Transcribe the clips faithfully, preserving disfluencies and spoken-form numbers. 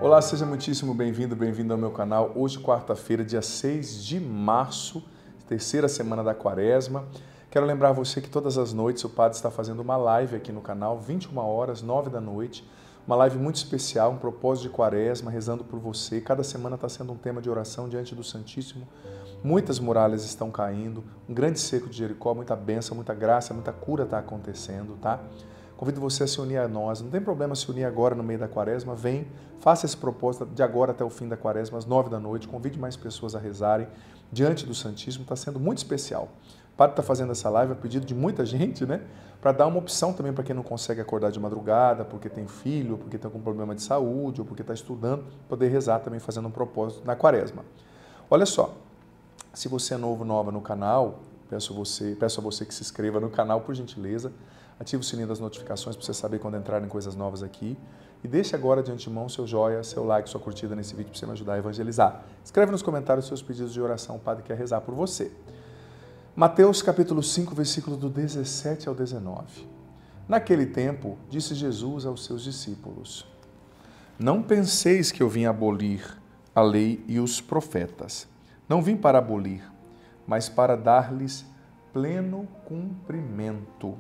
Olá, seja muitíssimo bem-vindo, bem-vindo ao meu canal. Hoje, quarta-feira, dia seis de março, terceira semana da quaresma. Quero lembrar você que todas as noites o Padre está fazendo uma live aqui no canal, vinte e uma horas, nove da noite. Uma live muito especial, um propósito de quaresma, rezando por você. Cada semana está sendo um tema de oração diante do Santíssimo. Muitas muralhas estão caindo, um grande cerco de Jericó, muita bênção, muita graça, muita cura está acontecendo, tá? Convido você a se unir a nós. Não tem problema se unir agora no meio da quaresma. Vem, faça esse propósito de agora até o fim da quaresma, às nove da noite. Convide mais pessoas a rezarem diante do Santíssimo. Está sendo muito especial. O Padre está fazendo essa live a pedido de muita gente, né? Para dar uma opção também para quem não consegue acordar de madrugada, porque tem filho, ou porque tem algum problema de saúde, ou porque está estudando, poder rezar também fazendo um propósito na quaresma. Olha só, se você é novo, nova no canal, peço, você, peço a você que se inscreva no canal, por gentileza. Ative o sininho das notificações para você saber quando entrarem coisas novas aqui. E deixe agora de antemão seu joia, seu like, sua curtida nesse vídeo para você me ajudar a evangelizar. Escreve nos comentários seus pedidos de oração, o Padre quer rezar por você. Mateus capítulo cinco, versículo do dezessete ao dezenove. Naquele tempo, disse Jesus aos seus discípulos: Não penseis que eu vim abolir a lei e os profetas. Não vim para abolir, mas para dar-lhes pleno cumprimento.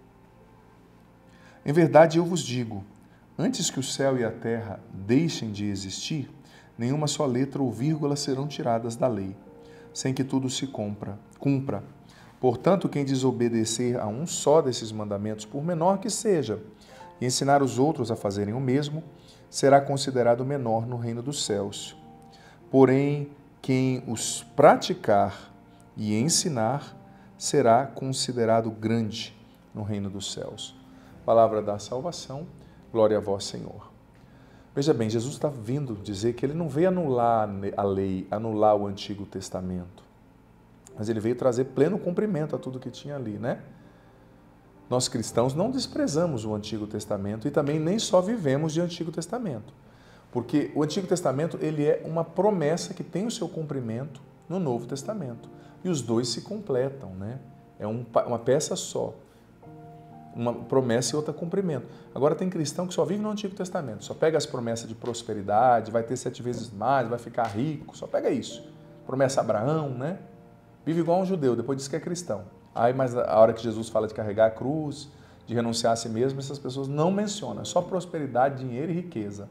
Em verdade, eu vos digo, antes que o céu e a terra deixem de existir, nenhuma só letra ou vírgula serão tiradas da lei, sem que tudo se cumpra. cumpra. Portanto, quem desobedecer a um só desses mandamentos, por menor que seja, e ensinar os outros a fazerem o mesmo, será considerado menor no reino dos céus. Porém, quem os praticar e ensinar, será considerado grande no reino dos céus. Palavra da salvação, glória a vós, Senhor. Veja bem, Jesus está vindo dizer que ele não veio anular a lei, anular o Antigo Testamento, mas ele veio trazer pleno cumprimento a tudo que tinha ali, né? Nós cristãos não desprezamos o Antigo Testamento e também nem só vivemos de Antigo Testamento, porque o Antigo Testamento ele é uma promessa que tem o seu cumprimento no Novo Testamento e os dois se completam, né? É um, uma peça só. Uma promessa e outra cumprimento. Agora tem cristão que só vive no Antigo Testamento, só pega as promessas de prosperidade, vai ter sete vezes mais, vai ficar rico, só pega isso. Promessa a Abraão, né? Vive igual um judeu, depois diz que é cristão. Aí, mas a hora que Jesus fala de carregar a cruz, de renunciar a si mesmo, essas pessoas não mencionam, é só prosperidade, dinheiro e riqueza.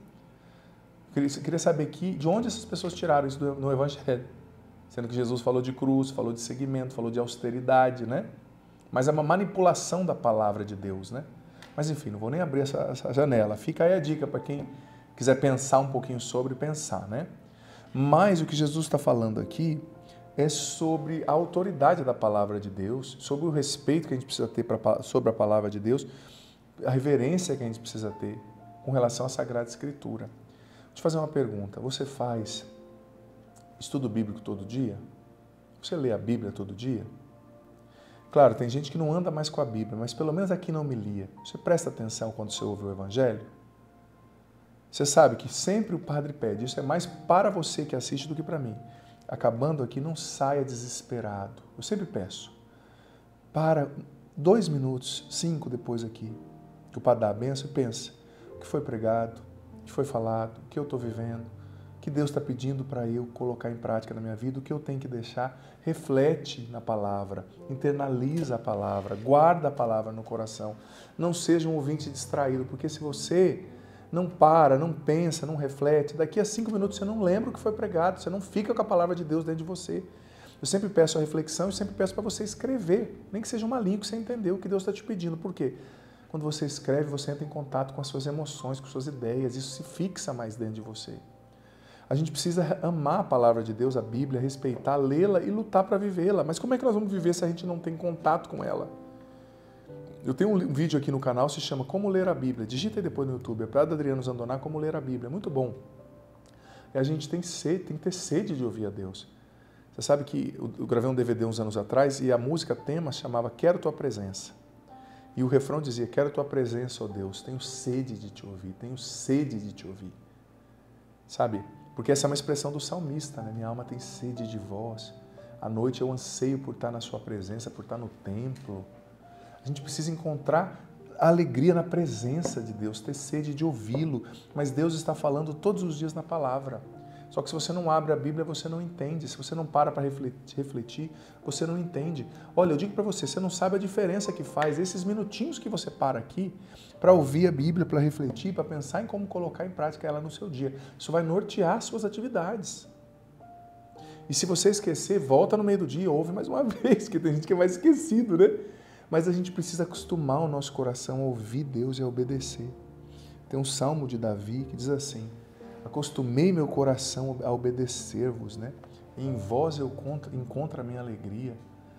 Eu queria saber aqui, de onde essas pessoas tiraram isso no Evangelho? Sendo que Jesus falou de cruz, falou de seguimento, falou de austeridade, né? Mas é uma manipulação da palavra de Deus, né? Mas enfim, não vou nem abrir essa, essa janela. Fica aí a dica para quem quiser pensar um pouquinho sobre pensar, né? Mas o que Jesus está falando aqui é sobre a autoridade da palavra de Deus, sobre o respeito que a gente precisa ter pra, sobre a palavra de Deus, a reverência que a gente precisa ter com relação à Sagrada Escritura. Vou te fazer uma pergunta. Você faz estudo bíblico todo dia? Você lê a Bíblia todo dia? Claro, tem gente que não anda mais com a Bíblia, mas pelo menos aqui na homilia, você presta atenção quando você ouve o Evangelho? Você sabe que sempre o Padre pede, isso é mais para você que assiste do que para mim. Acabando aqui, não saia desesperado. Eu sempre peço, para dois minutos, cinco depois aqui, que o Padre dá a benção e pensa, o que foi pregado, o que foi falado, o que eu estou vivendo, o que Deus está pedindo para eu colocar em prática na minha vida, o que eu tenho que deixar, reflete na palavra, internaliza a palavra, guarda a palavra no coração. Não seja um ouvinte distraído, porque se você não para, não pensa, não reflete, daqui a cinco minutos você não lembra o que foi pregado, você não fica com a palavra de Deus dentro de você. Eu sempre peço a reflexão e sempre peço para você escrever, nem que seja uma linha que você entendeu o que Deus está te pedindo. Por quê? Quando você escreve, você entra em contato com as suas emoções, com as suas ideias, isso se fixa mais dentro de você. A gente precisa amar a palavra de Deus, a Bíblia, respeitar, lê-la e lutar para vivê-la. Mas como é que nós vamos viver se a gente não tem contato com ela? Eu tenho um vídeo aqui no canal, se chama Como Ler a Bíblia. Digita aí depois no YouTube, é Padre Adriano Zandoná, Como Ler a Bíblia. É muito bom. E a gente tem sede, tem que ter sede de ouvir a Deus. Você sabe que eu gravei um D V D uns anos atrás e a música tema chamava Quero Tua Presença. E o refrão dizia, quero Tua Presença, ó Deus, tenho sede de Te ouvir, tenho sede de Te ouvir. Sabe? Porque essa é uma expressão do salmista, né? Minha alma tem sede de vós. À noite eu anseio por estar na sua presença, por estar no templo. A gente precisa encontrar a alegria na presença de Deus, ter sede de ouvi-lo. Mas Deus está falando todos os dias na palavra. Só que se você não abre a Bíblia, você não entende. Se você não para para refletir, você não entende. Olha, eu digo para você, você não sabe a diferença que faz esses minutinhos que você para aqui para ouvir a Bíblia, para refletir, para pensar em como colocar em prática ela no seu dia. Isso vai nortear suas atividades. E se você esquecer, volta no meio do dia, ouve mais uma vez, que tem gente que é mais esquecido, né? Mas a gente precisa acostumar o nosso coração a ouvir Deus e a obedecer. Tem um salmo de Davi que diz assim: acostumei meu coração a obedecer-vos, né? E em vós eu encontro a minha alegria.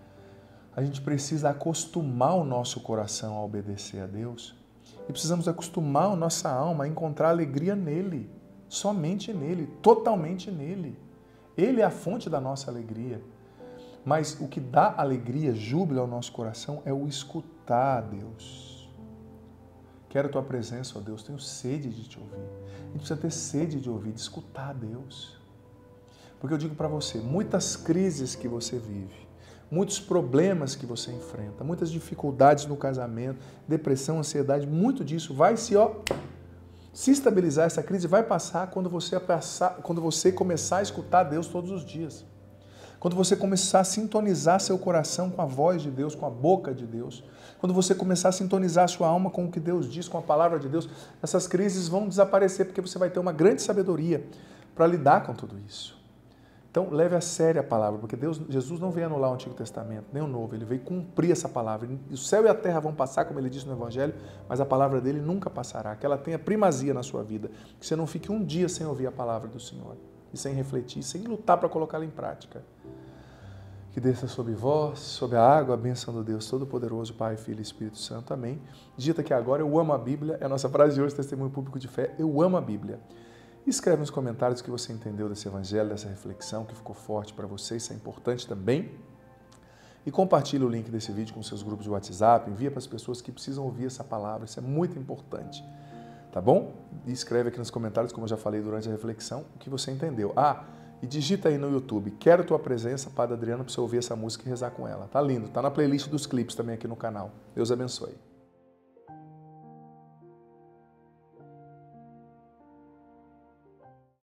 A gente precisa acostumar o nosso coração a obedecer a Deus e precisamos acostumar a nossa alma a encontrar alegria nele, somente nele, totalmente nele. Ele é a fonte da nossa alegria. Mas o que dá alegria, júbilo ao nosso coração é o escutar a Deus. Quero a tua presença, ó Deus, tenho sede de te ouvir. A gente precisa ter sede de ouvir, de escutar a Deus. Porque eu digo para você, muitas crises que você vive, muitos problemas que você enfrenta, muitas dificuldades no casamento, depressão, ansiedade, muito disso vai se, ó, se estabilizar, essa crise vai passar quando você, passar, quando você começar a escutar a Deus todos os dias. Quando você começar a sintonizar seu coração com a voz de Deus, com a boca de Deus, quando você começar a sintonizar sua alma com o que Deus diz, com a palavra de Deus, essas crises vão desaparecer, porque você vai ter uma grande sabedoria para lidar com tudo isso. Então, leve a sério a palavra, porque Deus, Jesus não veio anular o Antigo Testamento, nem o Novo, ele veio cumprir essa palavra. O céu e a terra vão passar, como ele disse no Evangelho, mas a palavra dele nunca passará, que ela tenha primazia na sua vida, que você não fique um dia sem ouvir a palavra do Senhor, e sem refletir, sem lutar para colocá-la em prática. Que desça sobre vós, sobre a água, a bênção do Deus Todo-Poderoso, Pai, Filho e Espírito Santo. Amém. Dita que agora eu amo a Bíblia, é a nossa frase de hoje, testemunho público de fé, eu amo a Bíblia. Escreve nos comentários o que você entendeu desse evangelho, dessa reflexão, que ficou forte para você, isso é importante também. E compartilhe o link desse vídeo com seus grupos de WhatsApp, envia para as pessoas que precisam ouvir essa palavra, isso é muito importante. Tá bom? E escreve aqui nos comentários, como eu já falei durante a reflexão, o que você entendeu. Ah, e digita aí no YouTube, quero tua presença, Padre Adriano, para você ouvir essa música e rezar com ela. Tá lindo, tá na playlist dos clipes também aqui no canal. Deus abençoe.